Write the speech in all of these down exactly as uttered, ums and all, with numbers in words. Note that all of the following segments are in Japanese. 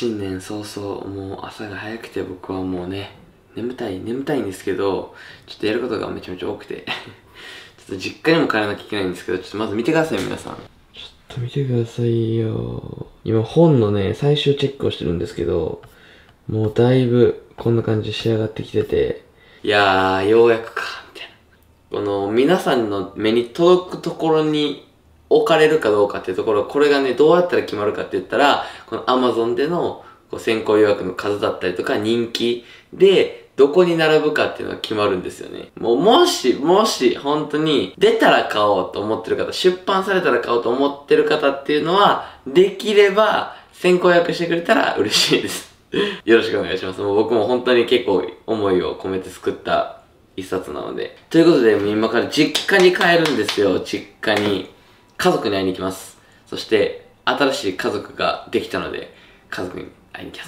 新年早々、もう朝が早くて僕はもうね、眠たい、眠たいんですけど、ちょっとやることがめちゃめちゃ多くて、ちょっと実家にも帰らなきゃいけないんですけど、ちょっとまず見てください、皆さん。ちょっと見てくださいよ。今本のね、最終チェックをしてるんですけど、もうだいぶこんな感じで仕上がってきてて、いやー、ようやくか、みたいな。この皆さんの目に届くところに置かれるかどうかっていうところ、これがね、どうやったら決まるかって言ったら、この Amazon でのこう先行予約の数だったりとか人気で、どこに並ぶかっていうのが決まるんですよね。もう、もし、もし、本当に、出たら買おうと思ってる方、出版されたら買おうと思ってる方っていうのは、できれば、先行予約してくれたら嬉しいです。よろしくお願いします。もう僕も本当に結構思いを込めて作った一冊なので。ということで、今から実家に帰るんですよ。実家に。家族に会いに行きます。そして、新しい家族ができたので、家族に会いに行きます。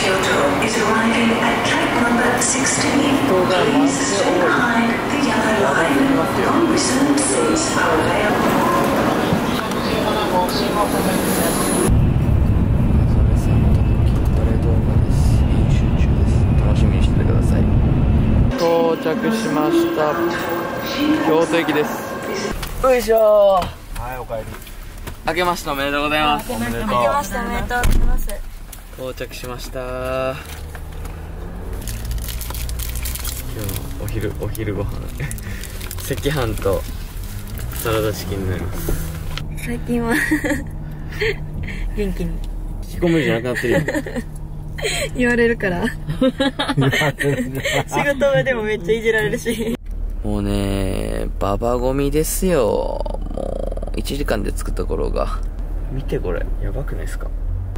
楽しみにしててください。到着しました。京都駅です。よいしょー。 はい、おかえり。 明けましておめでとうございます。 明けましておめでとうございます。 到着しましたー。今日のお昼お昼ご飯赤飯とサラダチキンになります。 最近は元気に引きこもりじゃなくなってるよ言われるから仕事場でもめっちゃいじられるしもうねババゴミですよ。もういちじかんで作った頃が見てこれやばくないですか。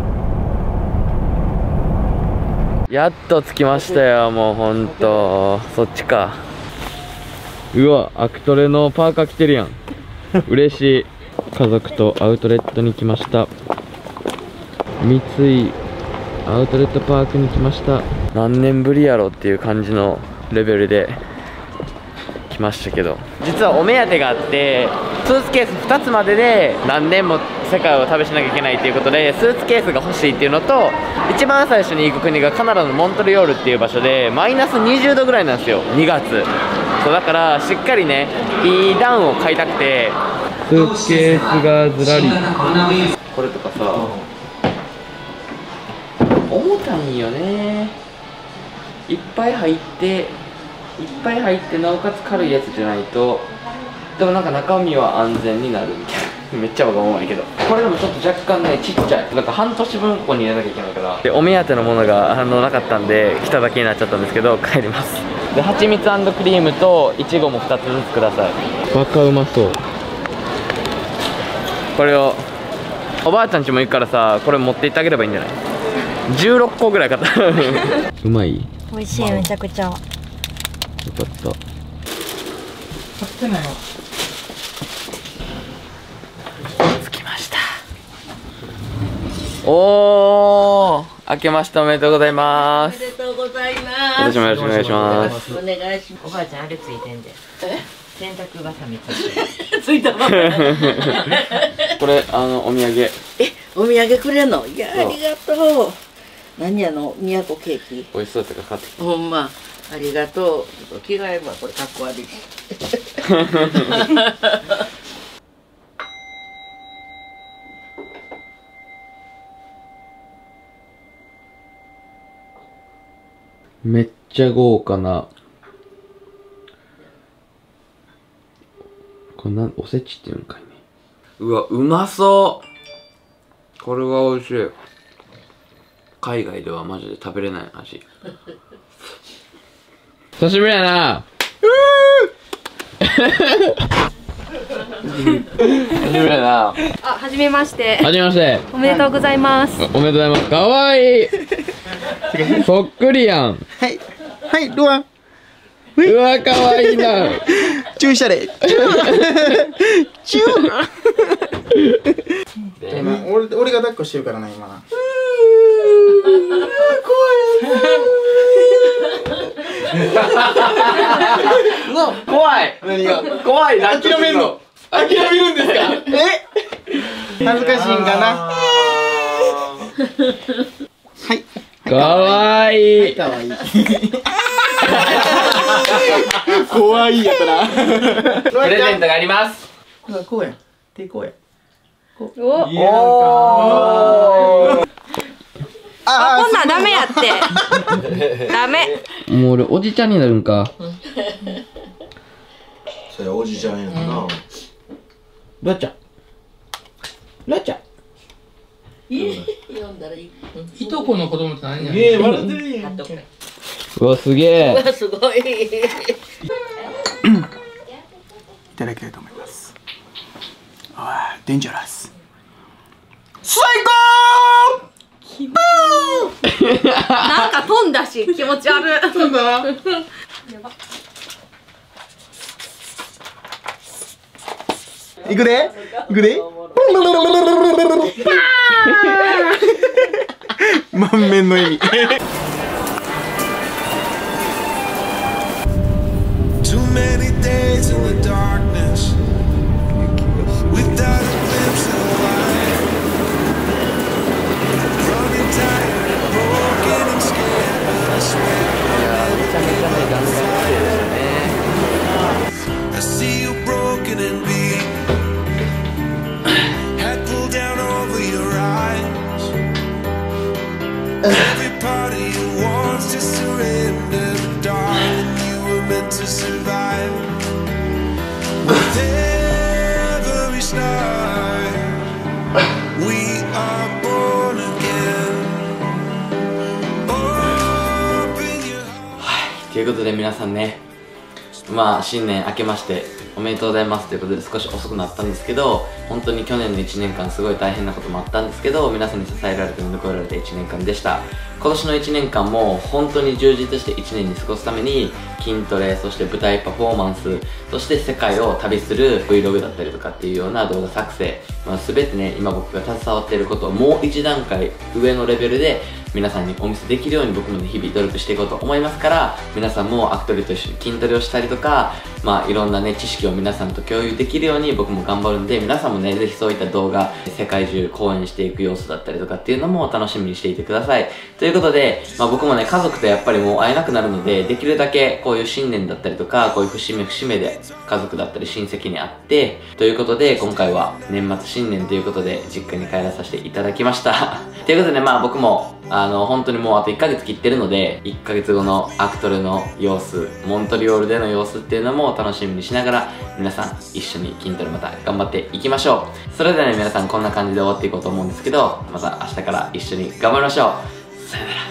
やっと着きましたよ。もうほんとそっちか。うわアクトレのパーカー着てるやん嬉しい。家族とアウトレットに来ました。三井アウトレットパークに来ました。何年ぶりやろっていう感じのレベルで来ましたけど、実はお目当てがあって、スーツケースふたつまでで何年も世界を旅しなきゃいけないっていうことでスーツケースが欲しいっていうのと、一番最初に行く国がカナダのモントリオールっていう場所でマイナスにじゅうどぐらいなんですよ、にがつ。そうだからしっかりねいいダウンを買いたくて、スーツケースがずらり。これとかさ重たいんよね。いっぱい入っていっぱい入ってなおかつ軽いやつじゃないと、でもなんか中身は安全になるみたいなめっちゃ僕は重いけど、これでもちょっと若干ねちっちゃい、なんか半年分ここに入れなきゃいけないから。でお目当てのものがあのなかったんで来ただけになっちゃったんですけど帰ります。で蜂蜜&クリームといちごもふたつずつください。バカうまそう。これをおばあちゃんちも行くからさ、これ持って行ってあげればいいんじゃない。じゅうろっこぐらい買ったうまい。 美味しい、めちゃくちゃ。よかった。買ってないよ。着きました。おー、明けましておめでとうございます。 おめでとうございます。 私もよろしくお願いします。 お願いします。 おばあちゃんあれついてんで。 え？ 洗濯バサミついてる。 ついたまま。 これあのお土産。 え、お土産くれんの？いやありがとう。何やの宮古ケーキ。 美味しそうってか買ってきた。 ほんまありがとう。ちょっと着替えるわ、これかっこ悪い。 めっちゃ豪華な。これなんおせちっていうのかいね。うわうまそう。これは美味しい。海外ではマジで食べれない味。久しぶりやな。久しぶりやな。 あ、はじめまして。 はじめまして。 おめでとうございます。 おめでとうございます。かわいい。そっくりやん。 はいはいどうはうわかわいいな。 チューしたれチュー今俺俺が抱っこしてるからな今な。 怖い。何が怖い。諦めんの。諦めるんですか。 え恥ずかしいんかな。 はいかわいい。 かわいい怖いやったなプレゼントがあります。 こうや手こうやお、 あこんなんダメやって。ダメ。 もう俺おじちゃんになるんか。 それおじちゃんやんな。 ラチャラチャ読んだらいい。 いとこの子供って何やねえ笑ってるやん。 うわすげえ。 うわすごい。 いただきたいと思います。あーデンジャラス最なんか飛んだし、気持ち悪い。 高なんだいくでいくで満面の笑み Too many days in the darkness without a glimpse of light. Running tired, broken and scared, but I swear I'll never I see you broken and beat, head pulled down over your eyes. Every part of you wants to surrender, darling. Meant to survive with every star. We are born again. Open your heart. ということで皆さんね、まあ新年明けましておめでとうございますということで少し遅くなったんですけど、本当に去年のいちねんかんすごい大変なこともあったんですけど、皆さんに支えられて乗り越えられたいちねんかんでした。今年のいちねんかんも本当に充実していちねんに過ごすために筋トレ、そして舞台パフォーマンス、そして世界を旅する Vlog だったりとかっていうような動画作成、まあ、全てね今僕が携わっていることをもう一段階上のレベルで皆さんにお見せできるように僕もね日々努力していこうと思いますから、皆さんもアクトリと一緒に筋トレをしたりとか、まあいろんなね知識を皆さんと共有できるように僕も頑張るんで、皆さんもねぜひそういった動画世界中公演していく様子だったりとかっていうのも楽しみにしていてください。ということで、まあ、僕もね家族とやっぱりもう会えなくなるので、できるだけこういう新年だったりとかこういう節目節目で家族だったり親戚に会ってということで、今回は年末新年ということで実家に帰らさせていただきましたということで、まあ僕もあの本当にもうあといっかげつ切ってるので、いっかげつごのアクトルの様子、モントリオールでの様子っていうのも楽しみにしながら皆さん一緒に筋トレまた頑張っていきましょう。それではね皆さんこんな感じで終わっていこうと思うんですけど、また明日から一緒に頑張りましょう。さよなら。